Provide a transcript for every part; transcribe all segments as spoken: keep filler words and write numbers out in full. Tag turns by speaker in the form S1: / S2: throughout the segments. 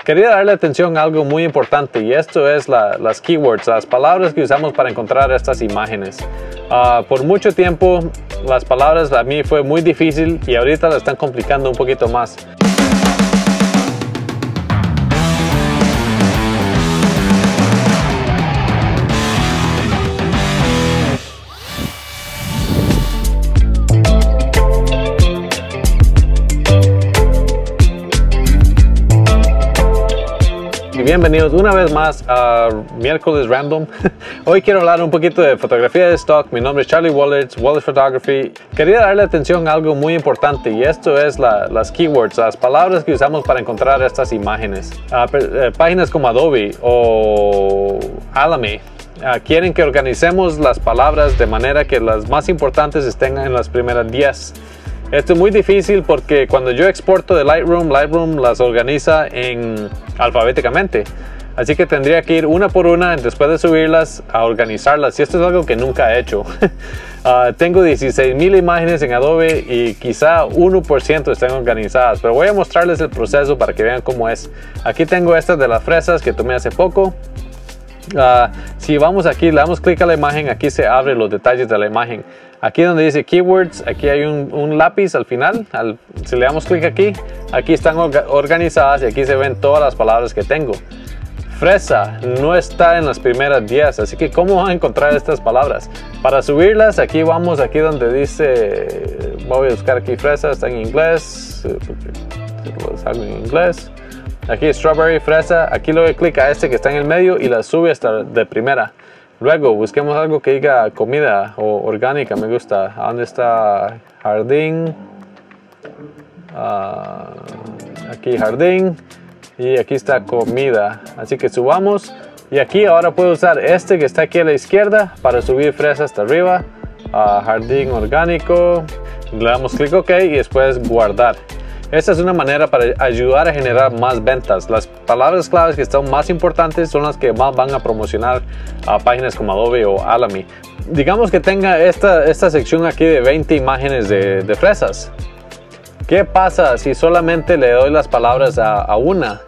S1: Quería darle atención a algo muy importante y esto es la, las keywords, las palabras que usamos para encontrar estas imágenes. Uh, por mucho tiempo las palabras a mí fue muy difícil y ahorita la están complicando un poquito más. Bienvenidos una vez más a Miércoles Random. Hoy quiero hablar un poquito de fotografía de stock. Mi nombre es Charlie Wallertz, Wallertz Photography. Quería darle atención a algo muy importante y esto es la, las keywords, las palabras que usamos para encontrar estas imágenes. Uh, eh, páginas como Adobe o Alamy uh, quieren que organicemos las palabras de manera que las más importantes estén en las primeras diez. Esto es muy difícil porque cuando yo exporto de Lightroom, Lightroom las organiza en, alfabéticamente. Así que tendría que ir una por una después de subirlas a organizarlas. Y esto es algo que nunca he hecho. uh, tengo dieciséis mil imágenes en Adobe y quizá uno por ciento estén organizadas. Pero voy a mostrarles el proceso para que vean cómo es. Aquí tengo estas de las fresas que tomé hace poco. Uh, si vamos aquí, le damos clic a la imagen, aquí se abren los detalles de la imagen. Aquí donde dice keywords, aquí hay un, un lápiz al final. Al, si le damos clic aquí, aquí están orga, organizadas y aquí se ven todas las palabras que tengo. Fresa no está en las primeras diez, así que ¿cómo van a encontrar estas palabras? Para subirlas, aquí vamos, aquí donde dice, voy a buscar aquí fresa, está en inglés, algo en inglés. Aquí strawberry, fresa, aquí le doy clic a este que está en el medio y la sube hasta de primera. Luego busquemos algo que diga comida o orgánica, me gusta. ¿Dónde está jardín? Uh, aquí jardín y aquí está comida. Así que subamos y aquí ahora puedo usar este que está aquí a la izquierda para subir fresa hasta arriba. Uh, jardín orgánico, le damos clic OK y después guardar. Esta es una manera para ayudar a generar más ventas. Las palabras claves que están más importantes son las que más van a promocionar a páginas como Adobe o Alamy. Digamos que tenga esta, esta sección aquí de veinte imágenes de, de fresas. ¿Qué pasa si solamente le doy las palabras a, a una?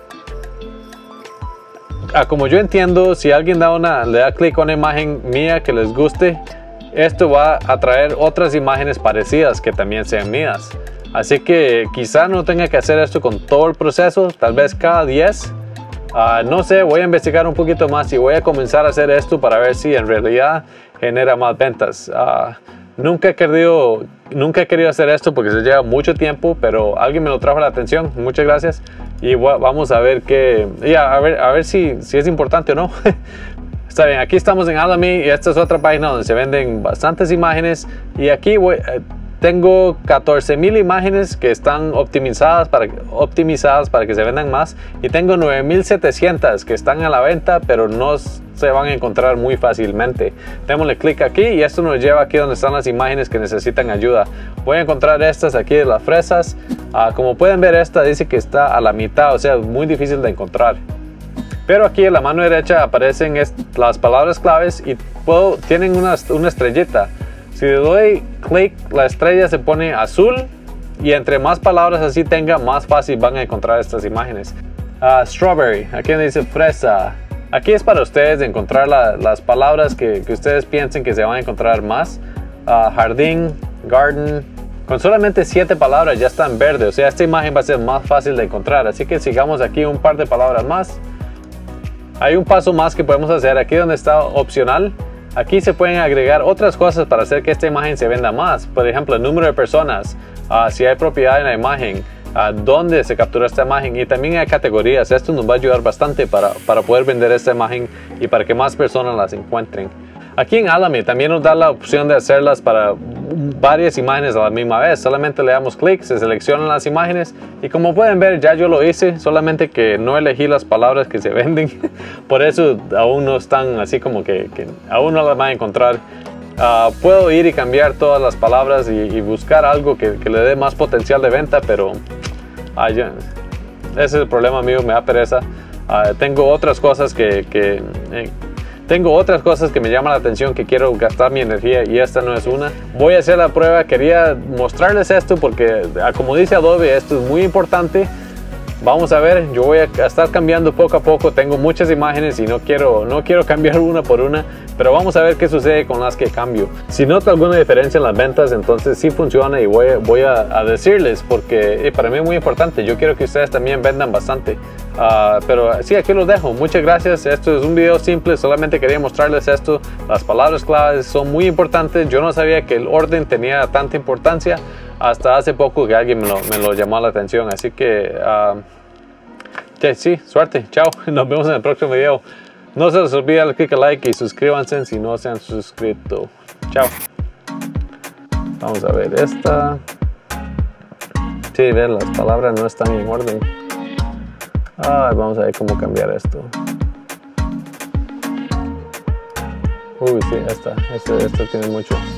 S1: Ah, como yo entiendo, si alguien da una, le da clic a una imagen mía que les guste, esto va a atraer otras imágenes parecidas que también sean mías. Así que quizá no tenga que hacer esto con todo el proceso, tal vez cada diez. Uh, no sé, voy a investigar un poquito más y voy a comenzar a hacer esto para ver si en realidad genera más ventas. Uh, nunca, he querido, nunca he querido hacer esto porque se lleva mucho tiempo, pero alguien me lo trajo a la atención. Muchas gracias. Y vamos a ver, qué, yeah, a ver, a ver si, si es importante o no. Está bien, aquí estamos en Alamy y esta es otra página donde se venden bastantes imágenes. Y aquí voy... Uh, Tengo catorce mil imágenes que están optimizadas para, optimizadas para que se vendan más. Y tengo nueve mil setecientas que están a la venta, pero no se van a encontrar muy fácilmente. Démosle clic aquí y esto nos lleva aquí donde están las imágenes que necesitan ayuda. Voy a encontrar estas aquí de las fresas. Uh, como pueden ver, esta dice que está a la mitad, o sea, es muy difícil de encontrar. Pero aquí en la mano derecha aparecen las palabras claves y puedo, tienen una, una estrellita. Si le doy clic, la estrella se pone azul y entre más palabras así tenga, más fácil van a encontrar estas imágenes. Uh, strawberry, aquí donde dice fresa. Aquí es para ustedes encontrar la, las palabras que, que ustedes piensen que se van a encontrar más. Uh, jardín, garden. Con solamente siete palabras ya está en verde, o sea, esta imagen va a ser más fácil de encontrar. Así que sigamos aquí un par de palabras más. Hay un paso más que podemos hacer aquí donde está opcional. Aquí se pueden agregar otras cosas para hacer que esta imagen se venda más. Por ejemplo, el número de personas, uh, si hay propiedad en la imagen, uh, dónde se captura esta imagen y también hay categorías. Esto nos va a ayudar bastante para, para poder vender esta imagen y para que más personas las encuentren. Aquí en Alamy también nos da la opción de hacerlas para varias imágenes a la misma vez. Solamente le damos clic, se seleccionan las imágenes y como pueden ver ya yo lo hice, solamente que no elegí las palabras que se venden. Por eso aún no están así como que, que aún no las van a encontrar. Uh, puedo ir y cambiar todas las palabras y, y buscar algo que, que le dé más potencial de venta, pero uh, yo, ese es el problema mío, me da pereza. Uh, tengo otras cosas que... que eh, Tengo otras cosas que me llaman la atención, que quiero gastar mi energía y esta no es una. Voy a hacer la prueba, quería mostrarles esto porque como dice Adobe, esto es muy importante. vamos a ver, yo voy a estar cambiando poco a poco. Tengo muchas imágenes y no quiero, no quiero cambiar una por una, pero vamos a ver qué sucede con las que cambio. Si noto alguna diferencia en las ventas, entonces sí funciona y voy, voy a, a decirles, porque eh, para mí es muy importante. Yo quiero que ustedes también vendan bastante. Uh, pero sí, aquí los dejo. Muchas gracias. Esto es un video simple, solamente quería mostrarles esto. Las palabras claves son muy importantes. Yo no sabía que el orden tenía tanta importancia hasta hace poco que alguien me lo, me lo llamó la atención. Así que uh, sí, sí, suerte. Chao. Nos vemos en el próximo video. No se les olvide darle click a like y suscríbanse si no se han suscrito. Chao. Vamos a ver esta. Sí, ven, las palabras no están en orden. Ah, vamos a ver cómo cambiar esto. Uy, sí, esta, esta, esta tiene mucho.